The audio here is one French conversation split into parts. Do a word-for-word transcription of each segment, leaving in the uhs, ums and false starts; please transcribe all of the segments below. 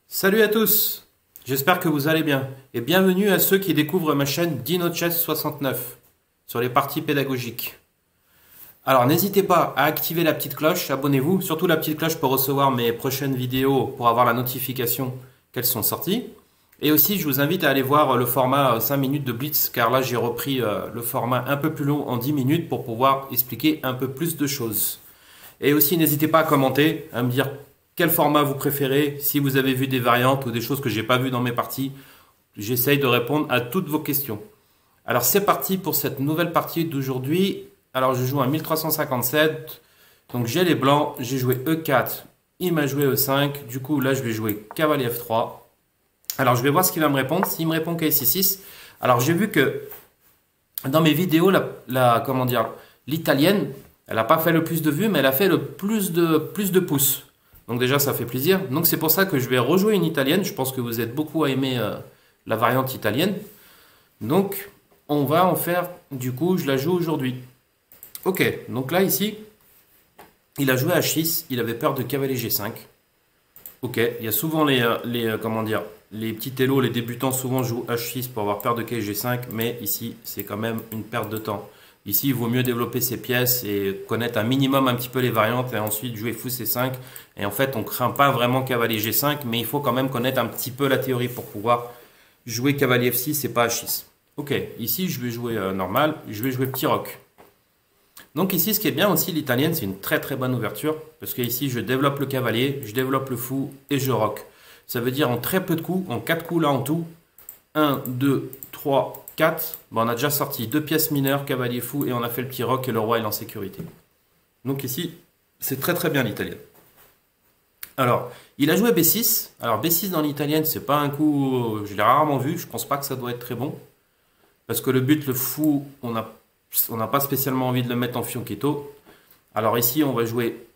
Salut à tous, j'espère que vous allez bien et bienvenue à ceux qui découvrent ma chaîne DinoChess soixante-neuf sur les parties pédagogiques. Alors n'hésitez pas à activer la petite cloche, abonnez-vous, surtout la petite cloche pour recevoir mes prochaines vidéos, pour avoir la notification qu'elles sont sorties. Et aussi je vous invite à aller voir le format cinq minutes de Blitz car là j'ai repris le format un peu plus long en dix minutes pour pouvoir expliquer un peu plus de choses. Et aussi n'hésitez pas à commenter, à me dire quel format vous préférez, si vous avez vu des variantes ou des choses que j'ai pas vues dans mes parties. J'essaye de répondre à toutes vos questions. Alors c'est parti pour cette nouvelle partie d'aujourd'hui. Alors je joue à mille trois cent cinquante-sept. Donc j'ai les blancs, j'ai joué E quatre, il m'a joué E cinq. Du coup là je vais jouer cavalier F trois. Alors je vais voir ce qu'il va me répondre. S'il me répond K six six. Alors j'ai vu que dans mes vidéos, la, la comment dire, l'italienne, elle n'a pas fait le plus de vues, mais elle a fait le plus de, plus de pouces. Donc déjà, ça fait plaisir. Donc c'est pour ça que je vais rejouer une italienne. Je pense que vous êtes beaucoup à aimer euh, la variante italienne. Donc on va en faire, du coup, je la joue aujourd'hui. Ok, donc là, ici, il a joué H six. Il avait peur de cavalier G cinq. Ok, il y a souvent les, euh, les euh, comment dire, les petits télos, les débutants souvent jouent H six pour avoir peur de cavalier G cinq. Mais ici, c'est quand même une perte de temps. Ici, il vaut mieux développer ses pièces et connaître un minimum un petit peu les variantes et ensuite jouer fou C cinq. Et en fait, on ne craint pas vraiment cavalier G cinq, mais il faut quand même connaître un petit peu la théorie pour pouvoir jouer cavalier F six et pas H six. Ok, ici, je vais jouer euh, normal, je vais jouer petit roc. Donc ici, ce qui est bien aussi, l'italienne, c'est une très très bonne ouverture parce que ici, je développe le cavalier, je développe le fou et je rock. Ça veut dire en très peu de coups, en quatre coups là en tout, un, deux, trois, quatre. Bon, on a déjà sorti deux pièces mineures, cavalier fou, et on a fait le petit roc et le roi est en sécurité. Donc ici, c'est très très bien l'italienne. Alors, il a joué B six. Alors B six dans l'italienne, c'est pas un coup, je l'ai rarement vu, je pense pas que ça doit être très bon. Parce que le but, le fou, on n'a on n'a pas spécialement envie de le mettre en fianchetto. Alors ici, on va jouer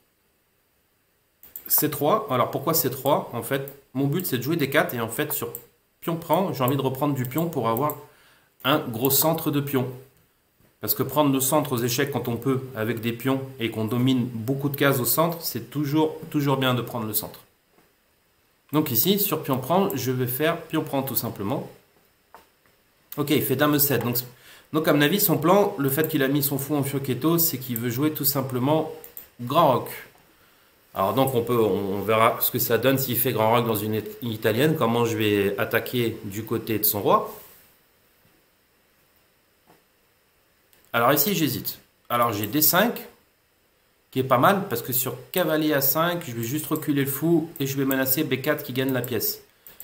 C trois. Alors pourquoi C trois? En fait, mon but c'est de jouer D quatre et en fait sur pion prend, j'ai envie de reprendre du pion pour avoir un gros centre de pion. Parce que prendre le centre aux échecs quand on peut avec des pions et qu'on domine beaucoup de cases au centre, c'est toujours, toujours bien de prendre le centre. Donc ici, sur pion prend, je vais faire pion prend tout simplement. Ok, il fait dame E sept. Donc, donc à mon avis, son plan, le fait qu'il a mis son fou en fianchetto, c'est qu'il veut jouer tout simplement grand roc. Alors donc on peut, on verra ce que ça donne s'il fait grand roc dans une italienne, comment je vais attaquer du côté de son roi. Alors ici j'hésite. Alors j'ai D cinq, qui est pas mal, parce que sur cavalier A cinq, je vais juste reculer le fou et je vais menacer B quatre qui gagne la pièce.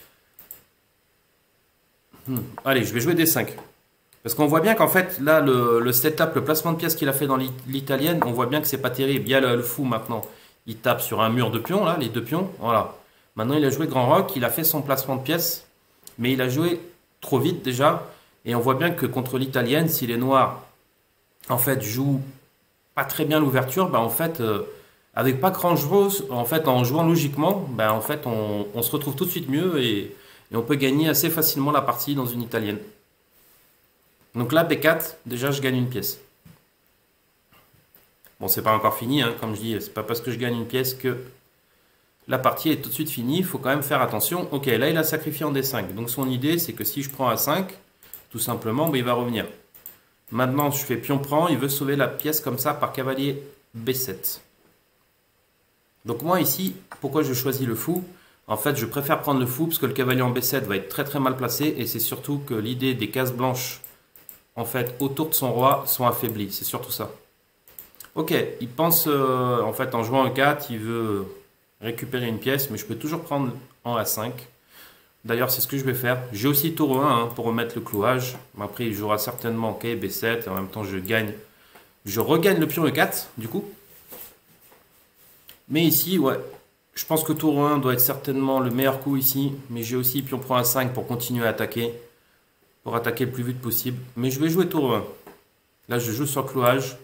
Hmm. Allez, je vais jouer D cinq. Parce qu'on voit bien qu'en fait, là, le, le setup, le placement de pièces qu'il a fait dans l'italienne, on voit bien que c'est pas terrible. Il y a le, le fou maintenant. Il tape sur un mur de pions, là, les deux pions. Voilà. Maintenant, il a joué grand roc, il a fait son placement de pièces, mais il a joué trop vite déjà. Et on voit bien que contre l'italienne, si les noirs, en fait, jouent pas très bien l'ouverture, ben, en fait, euh, avec pas grand chose, en fait, en jouant logiquement, ben, en fait, on, on se retrouve tout de suite mieux et, et on peut gagner assez facilement la partie dans une italienne. Donc là, B quatre, déjà, je gagne une pièce. Bon, c'est pas encore fini, hein, comme je dis, c'est pas parce que je gagne une pièce que la partie est tout de suite finie. Il faut quand même faire attention. Ok, là, il a sacrifié en D cinq. Donc son idée, c'est que si je prends A cinq, tout simplement, ben, il va revenir. Maintenant, je fais pion prend. Il veut sauver la pièce comme ça par cavalier B sept. Donc moi, ici, pourquoi je choisis le fou? En fait, je préfère prendre le fou parce que le cavalier en B sept va être très très mal placé. Et c'est surtout que l'idée des cases blanches, en fait, autour de son roi, sont affaiblies. C'est surtout ça. Ok, il pense, euh, en fait, en jouant E quatre, il veut récupérer une pièce, mais je peux toujours prendre en A cinq. D'ailleurs, c'est ce que je vais faire. J'ai aussi tour E un hein, pour remettre le clouage. Après, il jouera certainement ok, B sept, et en même temps, je gagne. Je regagne le pion E quatre, du coup. Mais ici, ouais, je pense que tour E un doit être certainement le meilleur coup ici. Mais j'ai aussi pion prend A cinq pour continuer à attaquer. Pour attaquer le plus vite possible. Mais je vais jouer tour E un. Là, je joue sur clouage.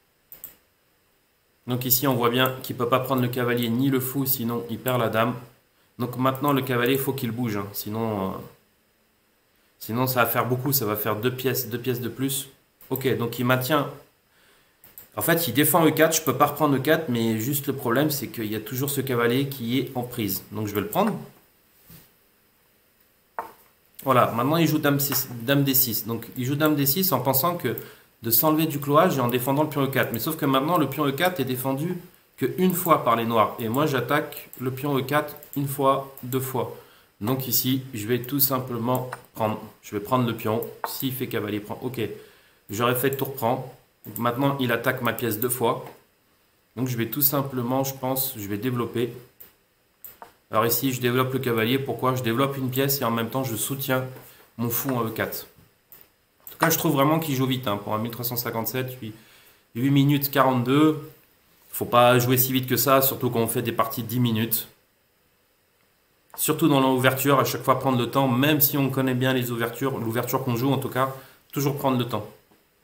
Donc ici, on voit bien qu'il ne peut pas prendre le cavalier ni le fou, sinon il perd la dame. Donc maintenant, le cavalier, il faut qu'il bouge. Hein. Sinon, euh, sinon, ça va faire beaucoup. Ça va faire deux pièces, deux pièces de plus. Ok, donc il maintient. En fait, il défend E quatre. Je ne peux pas reprendre E quatre, mais juste le problème, c'est qu'il y a toujours ce cavalier qui est en prise. Donc je vais le prendre. Voilà, maintenant il joue dame, six, dame D six. Donc il joue dame D six en pensant que de s'enlever du cloage et en défendant le pion E quatre. Mais sauf que maintenant le pion E quatre est défendu qu'une fois par les noirs. Et moi j'attaque le pion E quatre une fois, deux fois. Donc ici, je vais tout simplement prendre. Je vais prendre le pion. S'il fait cavalier, prend. Ok. J'aurais fait tour prend. Donc maintenant, il attaque ma pièce deux fois. Donc je vais tout simplement, je pense, je vais développer. Alors ici, je développe le cavalier. Pourquoi? Je développe une pièce et en même temps, je soutiens mon fou en E quatre. En tout cas, je trouve vraiment qu'il joue vite. Hein, pour un mille trois cent cinquante-sept, huit minutes quarante-deux. Faut pas jouer si vite que ça, surtout quand on fait des parties de dix minutes. Surtout dans l'ouverture, à chaque fois prendre le temps, même si on connaît bien les ouvertures, l'ouverture qu'on joue en tout cas, toujours prendre le temps.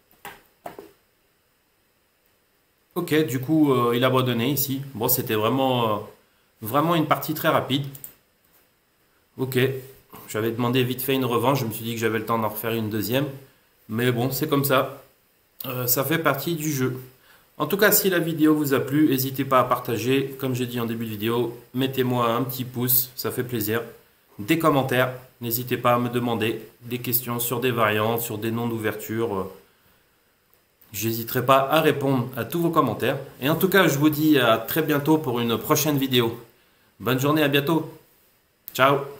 Ok, du coup, euh, il a abandonné ici. Bon, c'était vraiment, euh, vraiment une partie très rapide. Ok, j'avais demandé vite fait une revanche, je me suis dit que j'avais le temps d'en refaire une deuxième. Mais bon, c'est comme ça. Euh, ça fait partie du jeu. En tout cas, si la vidéo vous a plu, n'hésitez pas à partager. Comme j'ai dit en début de vidéo, mettez-moi un petit pouce, ça fait plaisir. Des commentaires, n'hésitez pas à me demander des questions sur des variantes, sur des noms d'ouverture. J'hésiterai pas à répondre à tous vos commentaires. Et en tout cas, je vous dis à très bientôt pour une prochaine vidéo. Bonne journée, à bientôt. Ciao.